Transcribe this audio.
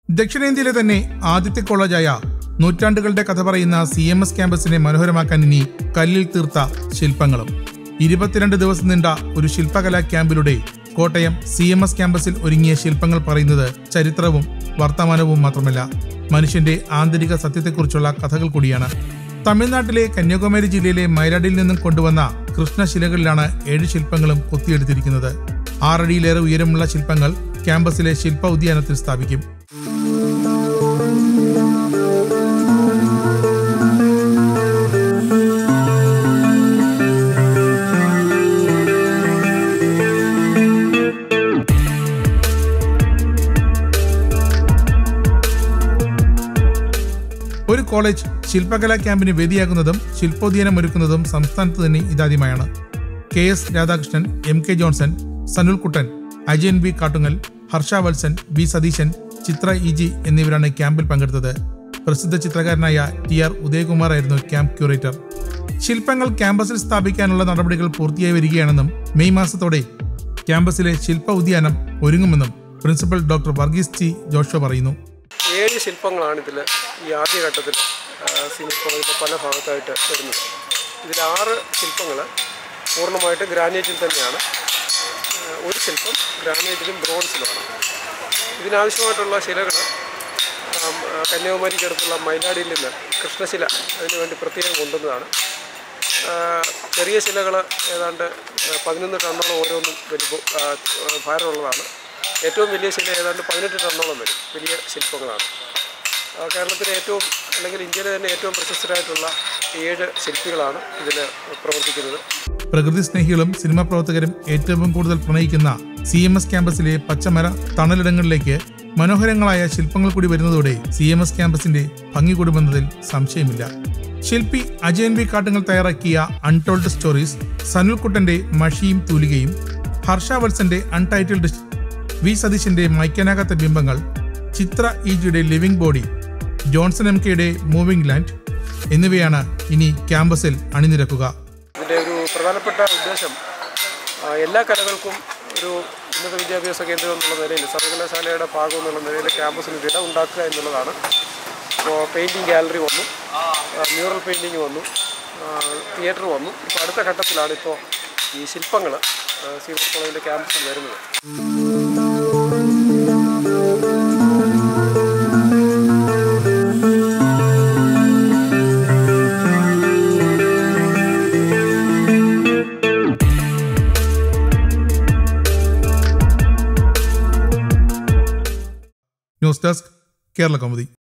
ദക്ഷിണേന്ത്യയിലെ തന്നെ ആദ്യത്തെ കോളേജായ നൂറ്റാണ്ടുകളുടെ കഥ പറയുന്ന CMS ക്യാമ്പസിനെ മനോഹരമാക്കാൻ ഇനി കല്ലിൽ തീർത്ത ശില്പങ്ങളും. 22 ദിവസം നീണ്ട ഒരു ശില്പകലാ ക്യാമ്പിലൂടെ കോട്ടയം CMS ക്യാമ്പസിൽ ഒരുങ്ങിയ ശില്പങ്ങൾ പറയുന്നത് ചരിത്രവും വർത്തമാനവും മാത്രമല്ല, മനുഷ്യന്റെ ആന്തരിക സത്യത്തെക്കുറിച്ചുള്ള കഥകൾ കൂടിയാണ്. തമിഴ്നാട്ടിലെ കന്യാകുമാരി ജില്ലയിലെ മൈലാടിയിൽ നിന്നും കൊണ്ടുവന്ന കൃഷ്ണശിലകളിലാണ് 7 ശില്പങ്ങളും കൊത്തിയെടുത്തിരിക്കുന്നത്. 6 അടിയിലേറെ ഉയരമുള്ള ശില്പങ്ങൾ ക്യാമ്പസിലെ ശില്പ ഉദ്യാനത്തിൽ സ്ഥാപിക്കും. ഒരു കോളേജ് ശില്പകലാ ക്യാമ്പിന് വേദിയാകുന്നതും ശില്പോദ്യാനം ഒരുക്കുന്നതും സംസ്ഥാനത്ത് തന്നെ ഇതാദ്യമായാണ്. KS Radhakrishnan, MK Johnson, Sanulkuttan, Ajayan B Kattungal, Harsha Valsan, B Satheesan, Chitra EG എന്നിവരാണ് ക്യാമ്പിൽ പങ്കെടുത്തത്. പ്രസിദ്ധ ചിത്രകാരനായ TR ഉദയകുമാർ ആയിരുന്നു ക്യാമ്പ് ക്യൂറേറ്റർ. ശില്പങ്ങൾ ക്യാമ്പസിൽ സ്ഥാപിക്കാനുള്ള നടപടികൾ പൂർത്തിയായി വരികയാണെന്നും മെയ് മാസത്തോടെ ക്യാമ്പസിലെ ശില്പ ഉദ്യാനം ഒരുങ്ങുമെന്നും principal doctor Varghese C Josho പറയുന്നു. 7 ശില്പങ്ങളാണ് ഇതിൽ ഈ ആദ്യഘട്ടത്തിൽ CMS കോളേജിൻ്റെ പല ഭാഗത്തായിട്ട് വരുന്നത്. ഇതിൽ 6 ശില്പങ്ങൾ പൂർണ്ണമായിട്ട് ഗ്രാനൈറ്റിൽ തന്നെയാണ്. ഒരു ശില്പം ഗ്രാനൈറ്റിലും ബ്രോൺസിലുമാണ്. ഇതിനാവശ്യമായിട്ടുള്ള ശിലകൾ കന്യാകുമാരിക്കടുത്തുള്ള മൈലാടിയിൽ നിന്ന് കൃഷ്ണശില അതിനുവേണ്ടി പ്രത്യേകം കൊണ്ടുവന്നതാണ്. ചെറിയ ശിലകൾ ഏതാണ്ട് 11 ടണ്ണോളം ഓരോന്നും ഭാരമുള്ളതാണ്. ഏറ്റവും വലിയ ശില ഏതാണ്ട് 18 ടണ്ണോളം വരും. വലിയ ശില്പങ്ങളാണ്. കേരളത്തിലെ ഏറ്റവും അല്ലെങ്കിൽ ഇന്ത്യയിലെ തന്നെ ഏറ്റവും പ്രശസ്തരായിട്ടുള്ള 7 ശില്പികളാണ് ഇതിൽ പ്രവർത്തിക്കുന്നത്. പ്രകൃതി സ്നേഹികളും സിനിമാ പ്രവർത്തകരും ഏറ്റവും കൂടുതൽ പ്രണയിക്കുന്ന CMS ക്യാമ്പസിലെ പച്ചമര തണലിടങ്ങളിലേക്ക് മനോഹരങ്ങളായ ശില്പങ്ങൾ കൂടി വരുന്നതോടെ CMS ക്യാമ്പസിന്റെ ഭംഗി കൂടുമെന്നതിൽ സംശയമില്ല. ശില്പി അജയൻ B കാട്ടുങ്ങൽ തയ്യാറാക്കിയ അൺടോൾഡ് സ്റ്റോറീസ്, സനുൽകുട്ടന്റെ മഷിയും തൂലികയും, ഹർഷ വത്സന്റെ അൺടൈറ്റിൽഡ്, V സതീശന്റെ മൈക്കനാകാത്ത ബിംബങ്ങൾ, ചിത്ര EGയുടെ ലിവിംഗ് ബോഡി, ജോൺസൺ MKയുടെ മൂവിംഗ് ലാൻഡ് എന്നിവയാണ് ഇനി ക്യാമ്പസിൽ അണിനിരക്കുക. ഇതിൻ്റെ ഒരു പ്രധാനപ്പെട്ട ഉദ്ദേശം എല്ലാ കലകൾക്കും ഒരു ഉന്നത വിദ്യാഭ്യാസ കേന്ദ്രം എന്നുള്ള നിലയിൽ, സർവകലാശാലയുടെ ഭാഗം എന്നുള്ള നിലയിൽ ക്യാമ്പസിന് ഇടം ഉണ്ടാക്കുക എന്നുള്ളതാണ്. ഇപ്പോൾ പെയിൻറ്റിങ് ഗാലറി വന്നു, മ്യൂറൽ പെയിൻറ്റിങ് വന്നു, തിയേറ്റർ വന്നു. ഇപ്പോൾ അടുത്ത ഘട്ടത്തിലാണ് ഇപ്പോൾ ഈ ശില്പങ്ങൾ CMS കോളേജിൻ്റെ ക്യാമ്പസിൽ വരുന്നത്. News desk, Kerala Kaumudi.